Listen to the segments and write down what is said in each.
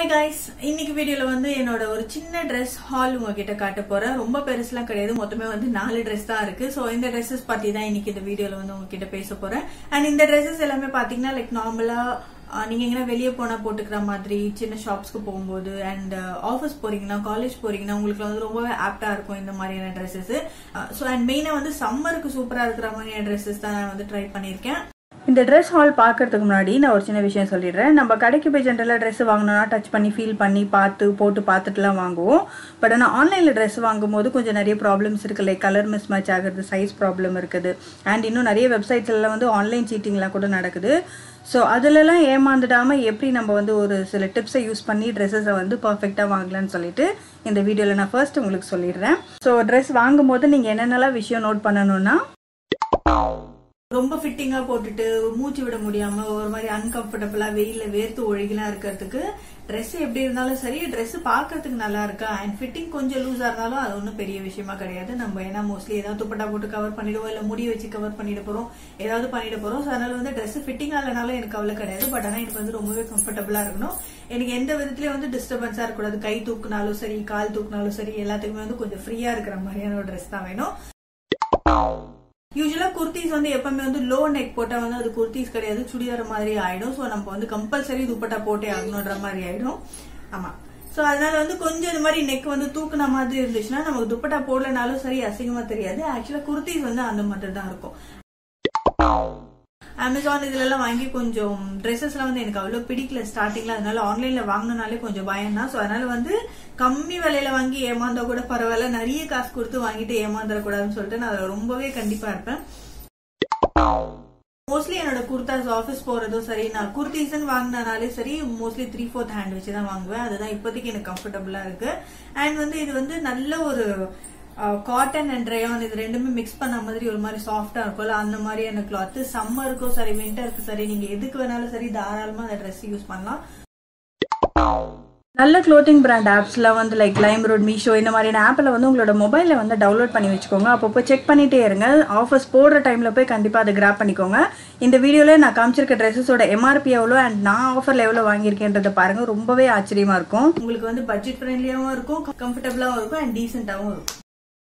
Hi guys, இன்னைக்கு வீடியோல வந்து என்னோட ஒரு சின்ன ட்ரெஸ் ஹால் உங்ககிட்ட காட்ட போறேன். ரொம்ப பெருசுலாம் கிடையாது, மொத்தமே வந்து 4 ட்ரெஸ் தான் இருக்கு. சோ இந்த ட்ரெஸ்ஸஸ் பத்தி தான் இன்னைக்கு இந்த வீடியோல வந்து உங்ககிட்ட பேச போறேன். அண்ட் இந்த ட்ரெஸ்ஸஸ் எல்லாமே பாத்தீங்கன்னா லைக் நார்மலா நீங்க எங்கன்னா வெளியே போனா போட்டுக்கிற மாதிரி சின்ன ஷாப்ஸ்க்கு போகும்போது அண்ட் ஆஃபீஸ் போறீங்கன்னா காலேஜ் போறீங்கன்னா உங்களுக்கு வந்து ரொம்பவே ஆப்டா இருக்கும் இந்த மாதிரியான ட்ரெஸ்ஸஸ். சோ அண்ட் மெயினா வந்து சம்மருக்கு சூப்பரா இருக்கிற மாதிரியான ட்ரெஸ்ஸஸ் தான் நான் வந்து ட்ரை பண்ணிருக்கேன். இந்த ட்ரெஸ் ஹால் பார்க்கறதுக்கு முன்னாடி நான் ஒரு சின்ன விஷயம் சொல்லிடுறேன். நம்ம கடைக்கு போய் ஜென்ரலாக ட்ரெஸ் வாங்கினோம்னா டச் பண்ணி ஃபீல் பண்ணி போட்டு பார்த்துட்டுலாம் வாங்குவோம். பட் ஆனால் ஆன்லைனில் ட்ரெஸ் வாங்கும்போது கொஞ்சம் நிறைய ப்ராப்ளம்ஸ் இருக்குது. லைக் கலர் மிஸ் மேட்ச் ஆகுறது, சைஸ் ப்ராப்ளம் இருக்குது. அண்ட் இன்னும் நிறைய வெப்சைட்ஸ்லாம் வந்து ஆன்லைன் சீட்டிங்லாம் கூட நடக்குது. ஸோ அதிலலாம் ஏமாந்துடாமல் எப்படி நம்ம வந்து ஒரு சில டிப்ஸை யூஸ் பண்ணி ட்ரெஸ்ஸஸை வந்து பர்ஃபெக்டாக வாங்கலான்னு சொல்லிட்டு இந்த வீடியோவில் நான் ஃபர்ஸ்ட் உங்களுக்கு சொல்லிடுறேன். ஸோ ட்ரெஸ் வாங்கும்போது நீங்கள் என்னென்னலாம் விஷயம் நோட் பண்ணணும்னா, ரொம்ப ஃபிட்டிங்கா போட்டுட்டு மூச்சு விட முடியாம ஒரு மாதிரி அன்கம்ஃபர்டபுளா வெயில வேர்த்து ஒழுகிலாம் இருக்கிறதுக்கு ட்ரெஸ் எப்படி இருந்தாலும் சரி, ட்ரெஸ் பாக்குறதுக்கு நல்லா இருக்கா அண்ட் ஃபிட்டிங் கொஞ்சம் லூஸா இருந்தாலும் அது ஒன்றும் பெரிய விஷயமா கிடையாது. நம்ம ஏன்னா மோஸ்ட்லி ஏதாவது துப்பட்டா போட்டு கவர் பண்ணிடுவோம், இல்ல முடி வச்சு கவர் பண்ணிட போறோம், ஏதாவது பண்ணிட போறோம். ஸோ அதனால வந்து ட்ரெஸ் ஃபிட்டிங் ஆகலனாலும் எனக்கு அவ்வளவு கிடையாது. பட் ஆனா எனக்கு வந்து ரொம்பவே கம்ஃபர்டபுளா இருக்கணும். எனக்கு எந்த விதத்துலயும் வந்து டிஸ்டர்பன்ஸா இருக்கக்கூடாது. கை தூக்குனாலும் சரி, கால் தூக்குனாலும் சரி, எல்லாத்துக்குமே வந்து கொஞ்சம் ஃப்ரீயா இருக்கிற மாதிரியான ஒரு ட்ரெஸ் தான் வேணும். யூஸ்வலா குர்த்திஸ் வந்து எப்பவுமே வந்து லோ நெக் போட்டா வந்து அது குர்த்திஸ் கிடையாது, சுடிதார் மாதிரி ஆயிடும். சோ நம்ம வந்து கம்பல்சரி துப்பட்டா போட்டே ஆகணும்ன்ற மாதிரி ஆயிடும். ஆமா, சோ அதனால வந்து கொஞ்சம் இந்த மாதிரி நெக் வந்து தூக்குன மாதிரி இருந்துச்சுன்னா நமக்கு துப்பட்டா போடலனாலும் சரி அசிங்கமா தெரியாது. ஆக்சுவலா குர்த்திஸ் வந்து அந்த மாதிரி தான் இருக்கும். அமேசான் இதுல எல்லாம் வாங்கி கொஞ்சம் ட்ரெஸ்ஸஸ் எல்லாம் வந்து எனக்கு அவ்வளவு பிடிக்கல ஸ்டார்டிங்ல. அதனால ஆன்லைன்ல வாங்கினாலே கொஞ்சம் பயம் தான். சோ அதனால வந்து கம்மி விலையில வாங்கி ஏமாந்தா கூட பரவாயில்ல, நிறைய காசு கொடுத்து வாங்கிட்டு ஏமாந்துடக்கூடாதுன்னு சொல்லிட்டு நான் அதை ரொம்பவே கண்டிப்பா இருப்பேன். மோஸ்ட்லி என்னோட குர்தாஸ் ஆஃபீஸ் போறதும் சரி, நான் குர்த்திஸ் வாங்கினாலே சரி மோஸ்ட்லி 3/4 ஹேண்ட் வச்சுதான் வாங்குவேன். அதுதான் இப்போதைக்கு எனக்கு கம்ஃபர்டபுளா இருக்கு. அண்ட் வந்து இது வந்து நல்ல ஒரு காட்டன் அண்ட் ரயான் இது ரெண்டுமே மிக்ஸ் பண்ண மாதிரி ஒரு மாதிரி சாஃப்டா இருக்கும்ல, அந்த மாதிரியான கிளாத். சம்மருக்கும் சரி விண்டருக்கும் சரி நீங்க எதுக்கு வேணாலும் சரி தாராளமா அந்த ட்ரெஸ் யூஸ் பண்ணலாம். நல்ல க்ளோத்திங் பிராண்ட் ஆப்ஸ்லாம் வந்து லைக் லைம்ரோட், மீஷோ இந்த மாதிரியான ஆப்பில் வந்து உங்களோட மொபைலில் வந்து டவுன்லோட் பண்ணி வச்சுக்கோங்க. அப்பப்போ செக் பண்ணிட்டே இருங்க. ஆஃபர்ஸ் போடுற டைமில் போய் கண்டிப்பாக அதை கிராப் பண்ணிக்கோங்க. இந்த வீடியோவில் நான் காமிச்சிருக்க ட்ரெஸ்ஸஸோட எம்ஆர்பி எவ்வளோ அண்ட் நான் ஆஃபரில் எவ்வளோ வாங்கியிருக்கேன்றதை பாருங்க. ரொம்பவே ஆச்சரியமா இருக்கும். உங்களுக்கு வந்து பட்ஜெட் ஃப்ரெண்ட்லியாகவும் இருக்கும், கம்ஃபர்டபுளாகவும் இருக்கும் அண்ட் டீசென்டாகவும் இருக்கும்.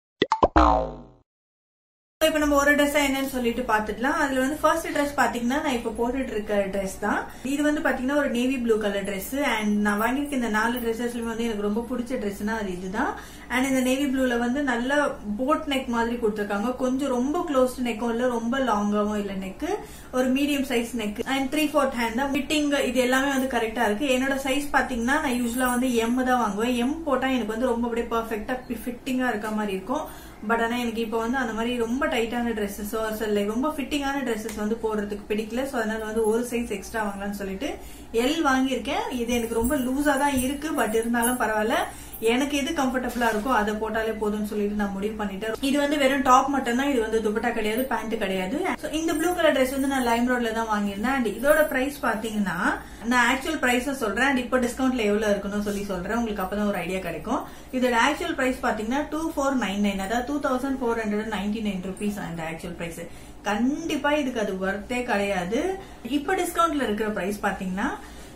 இப்ப நம்ம ஒரு ட்ரெஸ் என்னன்னு சொல்லிட்டு பாத்துக்கலாம். அதுல வந்து ஃபர்ஸ்ட் ட்ரெஸ் பாத்தீங்கன்னா நான் இப்ப போட்டுட்டு இருக்க ட்ரெஸ் தான். இது வந்து பாத்தீங்கன்னா ஒரு navy blue colour dress. And நான் வாங்கியிருக்க இந்த 4 ட்ரெஸ்ஸஸ்லயுமே வந்து எனக்கு ரொம்ப பிடிச்ச ட்ரெஸ்னா அது இதுதான். அண்ட் இந்த நேவி ப்ளூல வந்து நல்ல போட் நெக் மாதிரி கொடுத்துருக்காங்க. கொஞ்சம் ரொம்ப க்ளோஸ்ட் நெக்கும் இல்ல, ரொம்ப லாங்காவும் இல்ல நெக், ஒரு medium size neck and 3/4 hand தான். ஃபிட்டிங் இது எல்லாமே வந்து கரெக்டா இருக்கு. என்னோட சைஸ் பாத்தீங்கன்னா நான் யூஸ்வலா வந்து எம் தான் வாங்குவேன். எம் போட்டா எனக்கு வந்து ரொம்ப அப்படியே பர்ஃபெக்டா ஃபிட்டிங்கா இருக்க மாதிரி இருக்கும். பட் ஆனா எனக்கு இப்ப வந்து அந்த மாதிரி ரொம்ப டைட்டான ட்ரெஸ்ஸஸோ லைக் ரொம்ப ஃபிட்டிங்கான ட்ரெஸ்ஸஸ் வந்து போடுறதுக்கு பிடிக்கல. சோ அதனால வந்து ஒரு சைஸ் எக்ஸ்ட்ரா வாங்கலாம்னு சொல்லிட்டு எல் வாங்கியிருக்கேன். இது எனக்கு ரொம்ப லூஸா தான் இருக்கு, பட் இருந்தாலும் பரவாயில்ல, எனக்கு எது கம்ஃபர்டபுளா இருக்கோ அதை போட்டாலே போதும்னு சொல்லிட்டு நான் முடிவு பண்ணிட்டேன். இது வந்து வெறும் டாப் மட்டும் தான், இது வந்து துப்பட்டா கிடையாது, பேண்ட் கிடையாது. இந்த ப்ளூ கலர் ட்ரெஸ் வந்து நான் லைம்ரோட்ல தான் வாங்கியிருந்தேன். அண்ட் இதோட பிரைஸ் பாத்தீங்கன்னா நான் ஆக்சுவல் பிரைஸ் சொல்றேன் அண்ட் இப்போ டிஸ்கவுண்ட்ல எவ்வளவு இருக்குன்னு சொல்லி சொல்றேன், உங்களுக்கு அப்பதான் ஒரு ஐடியா கிடைக்கும். இதோட ஆக்சுவல் பிரைஸ் பாத்தீங்கன்னா 2499, அதாவது 2499 rupees அந்த ஆக்சுவல் பிரைஸ். கண்டிப்பா இதுக்கு அது வர்த்தே கிடையாது. இப்ப டிஸ்கவுண்ட்ல இருக்கிற பிரைஸ் பாத்தீங்கன்னா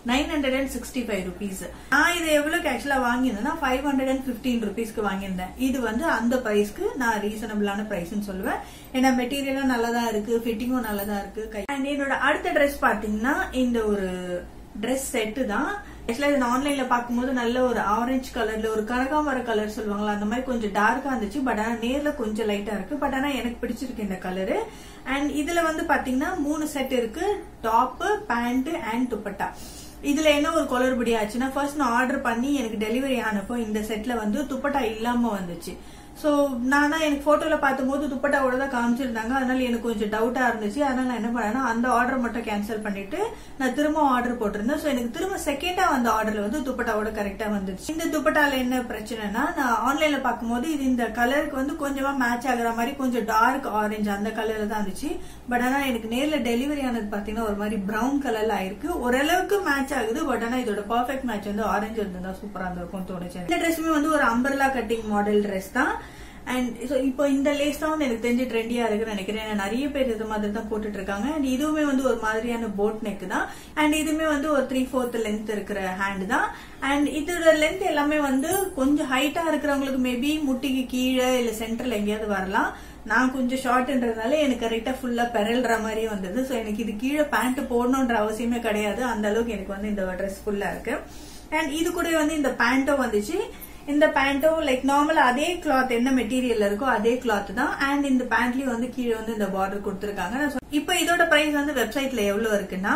965 rupees. நான் இது எவ்வளவுக்கு ஆக்சுவலா வாங்கியிருந்தேன்னா 515 rupeesக்கு வாங்கியிருந்தேன். இது வந்து அந்த பிரைஸ்க்கு நான் ரீசனபிளான பிரைஸ்ன்னு சொல்லுவேன். ஏன்னா மெட்டீரியலும் நல்லதா இருக்கு, ஃபிட்டிங்கும் நல்லதா இருக்கு. அண்ட் என்னோட அடுத்த ட்ரெஸ் பாத்தீங்கன்னா இந்த ஒரு ட்ரெஸ் செட்டு தான். ஆக்சுவலா இது ஆன்லைன்ல பாக்கும்போது நல்ல ஒரு ஆரஞ்சு கலர்ல ஒரு கனகாமர கலர் சொல்லுவாங்களா, அந்த மாதிரி கொஞ்சம் டார்க்கா இருந்துச்சு. பட் ஆனா நேர்ல கொஞ்சம் லைட்டா இருக்கு. பட் ஆனா எனக்கு பிடிச்சிருக்கு இந்த கலரு. அண்ட் இதுல வந்து பாத்தீங்கன்னா 3 செட் இருக்கு, டாப், பேண்ட் அண்ட் துப்பட்டா. இதுல என்ன ஒரு குளறுபடி ஆச்சுன்னா, ஃபர்ஸ்ட் நான் ஆர்டர் பண்ணி எனக்கு டெலிவரி ஆனப்போ இந்த செட்ல வந்து துப்பட்டா இல்லாம வந்துச்சு. சோ நான் தான் எனக்கு போட்டோல பார்த்தும்போது துப்பட்டாவோட தான் காமிச்சிருந்தாங்க. அதனால எனக்கு கொஞ்சம் டவுட்டா இருந்துச்சு. அதனால நான் என்ன பண்ணேன்னா அந்த ஆர்டர் மட்டும் கேன்சல் பண்ணிட்டு நான் திரும்ப ஆர்டர் போட்டிருந்தேன். சோ எனக்கு திரும்ப செகண்டா வந்த ஆர்டர்ல வந்து துப்பட்டாவோட கரெக்டா வந்துருச்சு. இந்த துப்பட்டால என்ன பிரச்சனைனா, நான் ஆன்லைன்ல பார்க்கும்போது இது இந்த கலருக்கு வந்து கொஞ்சமா மேட்ச் ஆகுற மாதிரி கொஞ்சம் டார்க் ஆரஞ்சு அந்த கலர்ல தான் இருந்துச்சு. பட் ஆனா எனக்கு நேர்ல டெலிவரி ஆனது பாத்தீங்கன்னா ஒரு மாதிரி பிரவுன் கலர்ல ஆயிருக்கு. ஓரளவுக்கு மேட்ச் ஆகுது. பட் ஆனா இதோட பர்ஃபெக்ட் மேட்ச் வந்து ஆரஞ்சு இருந்தா சூப்பரா இருந்திருக்கும் தோணுச்சு. இந்த ட்ரெஸ்ஸுமே வந்து ஒரு அம்பர்லா கட்டிங் மாடல் ட்ரெஸ் தான். அண்ட் இப்போ இந்த லேஸ் தான் எனக்கு தெரிஞ்சு ட்ரெண்டியா இருக்குன்னு நினைக்கிறேன். நிறைய பேர் இது மாதிரி தான் போட்டுட்டு இருக்காங்க. அண்ட் இதுவுமே வந்து ஒரு மாதிரியான போட் நெக் தான். அண்ட் இதுவுமே வந்து ஒரு 3/4 லென்த் இருக்கிற ஹேண்ட் தான். அண்ட் இதோட லென்த் எல்லாமே வந்து கொஞ்சம் ஹைட்டா இருக்கிறவங்களுக்கு மேபி முட்டிக்கு கீழே இல்ல சென்டர்ல எங்கேயாவது வரலாம். நான் கொஞ்சம் ஷார்ட்ன்றதுனால எனக்கு கரெக்டா ஃபுல்லா பெரல்ற மாதிரி வந்தது. சோ எனக்கு இது கீழே பேண்ட் போடணும்ன்ற அவசியமே கிடையாது. அந்த அளவுக்கு எனக்கு வந்து இந்த ட்ரெஸ் ஃபுல்லா இருக்கு. அண்ட் இது கூட வந்து இந்த பேண்ட்டும் வந்துச்சு. இந்த பேண்ட்டும் லைக் நார்மலா அதே கிளாத் என்ன மெட்டீரியல் இருக்கோ அதே கிளாத் தான். அண்ட் இந்த பேண்ட்லயும் வந்து கீழே வந்து இந்த பார்டர் கொடுத்திருக்காங்க. இப்போ இதோட பிரைஸ் வந்து வெப்சைட்ல எவ்வளவு இருக்குன்னா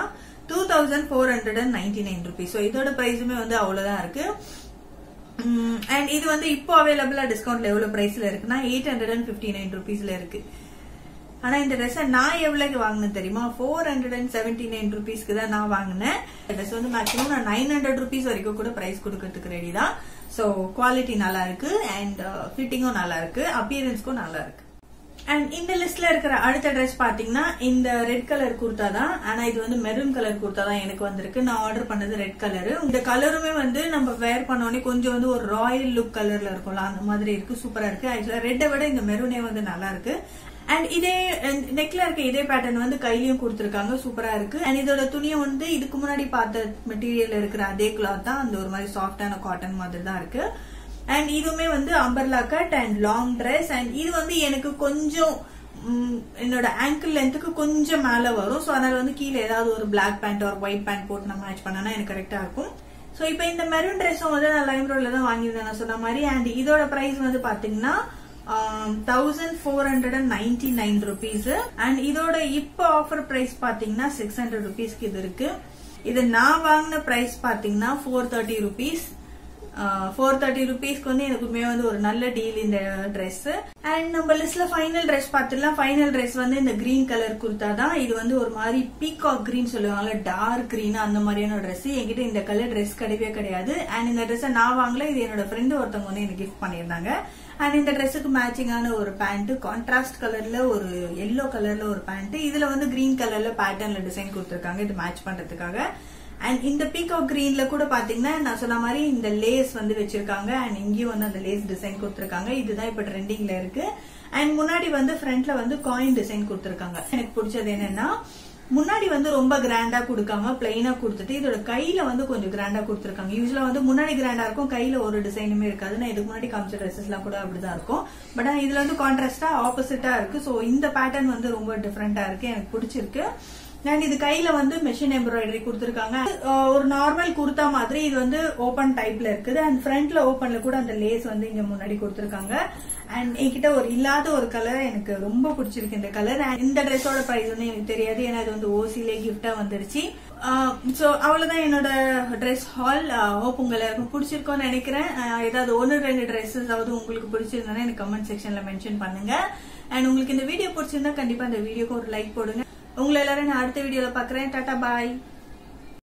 2499 rupees. இதோட பிரைஸுமே வந்து அவ்வளவுதான் இருக்கு. அண்ட் இது வந்து இப்போ அவைலபிளா டிஸ்கவுண்ட்ல எவ்வளவு பிரைஸ்ல இருக்குன்னா 859 rupeesல இருக்கு. ஆனா இந்த ட்ரெஸ் நான் எவ்வளவுக்கு வாங்கினேன் தெரியுமா? 479 rupeesக்கு தான் நான் வாங்கினேன். ட்ரெஸ் வந்து மேக்ஸிமம் நான் 900 rupees வரைக்கும் கூட பிரைஸ் கொடுக்கறதுக்கு ரெடி தான். சோ குவாலிட்டி நல்லா இருக்கு அண்ட் ஃபிட்டிங்கும் நல்லா இருக்கு, அப்பியரன்ஸ்க்கும் நல்லா இருக்கு. அண்ட் இந்த லிஸ்ட்ல இருக்கிற அடுத்த ட்ரெஸ் பாத்தீங்கன்னா இந்த ரெட் கலர் குர்தா தான். ஆனா இது வந்து மெரூன் கலர் குர்தா தான் எனக்கு வந்திருக்கு. நான் ஆர்டர் பண்ணது ரெட் கலர். இந்த கலருமே வந்து நம்ம வேர் பண்ணோடனே கொஞ்சம் வந்து ஒரு ராயல் லுக் கலர்ல இருக்கும்ல, அந்த மாதிரி இருக்கு. சூப்பரா இருக்கு. ஆக்சுவலா ரெட்டை விட இந்த மெரூனே வந்து நல்லா இருக்கு. அண்ட் இதே நெக்ல இருக்க இதே பேட்டர்ன் வந்து கையிலயும் கொடுத்திருக்காங்க. சூப்பரா இருக்கு. அண்ட் இதோட துணியை வந்து இதுக்கு முன்னாடி பார்த்த மெட்டீரியல் இருக்கிற அதே கிளாத் தான். அந்த ஒரு மாதிரி சாஃப்டான காட்டன் மாதிரி தான் இருக்கு. அண்ட் இதுவுமே வந்து umbrella cut and long dress. And இது வந்து எனக்கு கொஞ்சம் என்னோட ஆங்கிள் லென்த்துக்கு கொஞ்சம் மேல வரும். சோ அதனால வந்து கீழே ஏதாவது ஒரு பிளாக் பேண்ட் ஒரு ஒயிட் பேண்ட் போட்டு நான் மேட்ச் பண்ணனா எனக்கு கரெக்டா இருக்கும். சோ இப்போ இந்த மெரூன் ட்ரெஸ்ஸும் வந்து நான் லைம்ரோட்ல தான் வாங்கியிருந்தேன் நான் சொன்ன மாதிரி. அண்ட் இதோட பிரைஸ் வந்து பாத்தீங்கன்னா 1499 rupees. அண்ட் இதோட இப்போ ஆஃபர் பிரைஸ் பாத்தீங்கன்னா 600 rupeesக்கு இது இருக்கு. இது நான் வாங்கின பிரைஸ் பாத்தீங்கன்னா 430 rupees. 430 rupeesக்கு வந்து எனக்குமே வந்து ஒரு நல்ல டீல் இந்த ட்ரெஸ். அண்ட் நம்ம லிஸ்ட்ல ஃபைனல் ட்ரெஸ் பாத்துலாம். ஃபைனல் ட்ரெஸ் வந்து இந்த கிரீன் கலர் குர்தா தான். இது வந்து ஒரு மாதிரி பீகாக் கிரீன் சொல்லுவாங்கல்ல, டார்க் கிரீன் அந்த மாதிரியான ட்ரெஸ். என்கிட்ட இந்த கலர் ட்ரெஸ் கிடையவே கிடையாது. அண்ட் இந்த ட்ரெஸ் நான் வாங்கல, இது என்னோட ஃப்ரெண்ட் ஒருத்தவங்க வந்து எனக்கு கிஃப்ட் பண்ணியிருந்தாங்க. அண்ட் இந்த ட்ரெஸ்ஸுக்கு மேட்சிங்கான ஒரு பேண்ட், கான்ட்ராஸ்ட் கலர்ல ஒரு எல்லோ கலர்ல ஒரு பேண்ட், இதுல வந்து கிரீன் கலர்ல பேட்டர்ன்ல டிசைன் கொடுத்திருக்காங்க இது மேட்ச் பண்றதுக்காக. அண்ட் இந்த பீகாக் கிரீன்ல கூட பாத்தீங்கன்னா நான் சொன்ன மாதிரி இந்த லேஸ் வந்து வச்சிருக்காங்க. அண்ட் இங்கேயும் வந்து அந்த லேஸ் டிசைன் கொடுத்திருக்காங்க. இதுதான் இப்ப ட்ரெண்டிங்ல இருக்கு. அண்ட் முன்னாடி வந்து ஃப்ரண்ட்ல வந்து காயின் டிசைன் கொடுத்திருக்காங்க. எனக்கு பிடிச்சது என்னன்னா முன்னாடி வந்து ரொம்ப கிராண்டா கொடுக்காம பிளைனா கொடுத்துட்டு இதோட கையில வந்து கொஞ்சம் கிராண்டா கொடுத்திருக்காங்க. யூஸ்வலா வந்து முன்னாடி கிராண்டா இருக்கும், கையில ஒரு டிசைனுமே இருக்காது. நான் இதுக்கு முன்னாடி காமிச்ச ட்ரெஸ்ஸஸ் எல்லாம் கூட அப்படிதான் இருக்கும். பட் இதுல வந்து கான்ட்ராஸ்டா ஆப்போசிட்டா இருக்கு. சோ இந்த பேட்டர்ன் வந்து ரொம்ப டிஃபரெண்டா இருக்கு, எனக்கு பிடிச்சிருக்கு. அண்ட் இது கையில வந்து மெஷின் எம்ப்ராய்டரி கொடுத்திருக்காங்க. ஒரு நார்மல் குர்தா மாதிரி இது வந்து ஓபன் டைப்ல இருக்குது. அண்ட் ஃப்ரண்ட்ல ஓபன்ல கூட அந்த லேஸ் வந்து இங்க முன்னாடி கொடுத்திருக்காங்க. அண்ட் என்கிட்ட ஒரு இல்லாத ஒரு கலர் எனக்கு ரொம்ப பிடிச்சிருக்கு இந்த கலர். அண்ட் இந்த ட்ரெஸ்ஸோட பிரைஸ் வந்து எனக்கு தெரியாது, ஏன்னா இது வந்து ஓசிலே கிஃப்டா வந்துருச்சு. சோ அவ்வளவுதான் என்னோட ட்ரெஸ் ஹால். ஹோப் உங்க எல்லாருக்கும் பிடிச்சிருக்கோன்னு நினைக்கிறேன். ஏதாவது 1-2 ட்ரெஸ்ஸஸ் அதாவது உங்களுக்கு பிடிச்சிருந்தா எனக்கு கமெண்ட் செக்ஷன்ல மென்ஷன் பண்ணுங்க. அண்ட் உங்களுக்கு இந்த வீடியோ பிடிச்சிருந்தா கண்டிப்பா இந்த வீடியோக்கு ஒரு லைக் போடுங்க. உங்களை எல்லாரும் நான் அடுத்த வீடியோல பாக்குறேன். டாடா பாய்.